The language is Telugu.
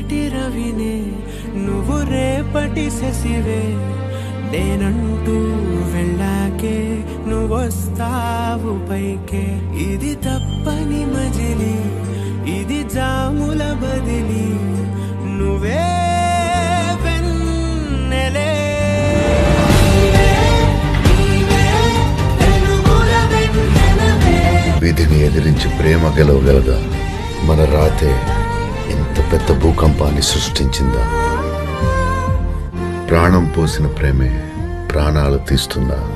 నేటి రవినే నువ్వు రేపటి శశివే నేనంటూ వెళ్ళాకే నువ్వొస్తావు పైకే ఇది తప్పని మజిలి ఇది జాముల బదిలి నువ్వే వెన్నెలే విధిని ఎదిరించి ప్రేమ గెలవగలదా మన రాతే ఇంత పెద్ద భూకంపాన్ని సృష్టించిందా ప్రాణం పోసిన ప్రేమే ప్రాణాలు తీస్తుందా